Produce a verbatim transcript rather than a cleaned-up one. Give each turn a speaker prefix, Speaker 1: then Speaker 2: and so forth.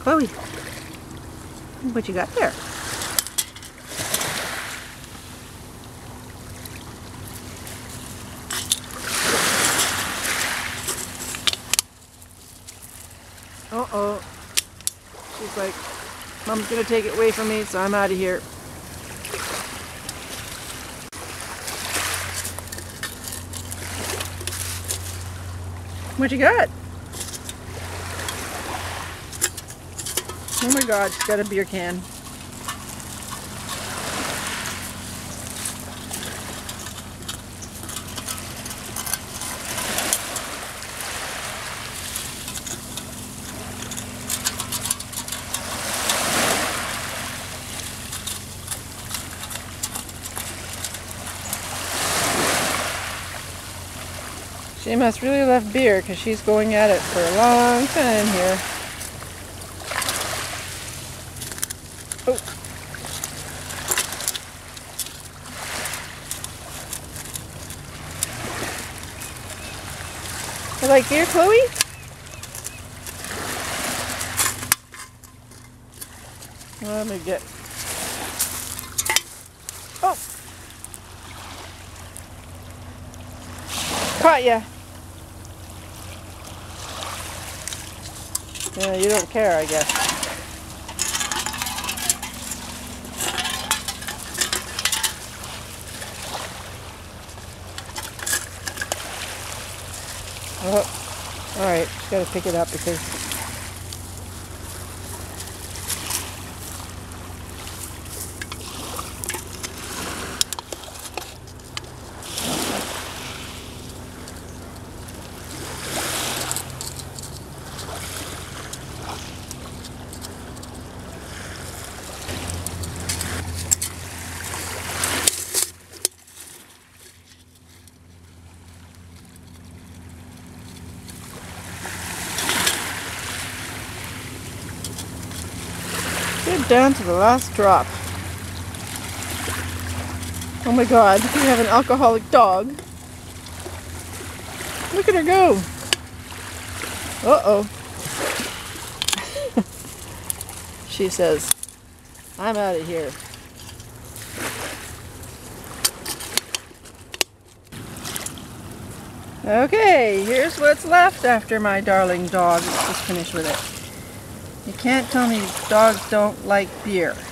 Speaker 1: Chloe, what you got there? Uh-oh. She's like, Mom's gonna take it away from me, so I'm out of here. What you got? Oh my God, she's got a beer can. She must really love beer because she's going at it for a long time here. Oh. You like beer, Chloe? Let me get... Oh! Caught ya! Yeah, you don't care, I guess. Oh, alright, just gotta pick it up because get down to the last drop. Oh my God, we have an alcoholic dog. Look at her go. Uh-oh. She says, I'm out of here. Okay, here's what's left after my darling dog is just finished with it. You can't tell me dogs don't like beer.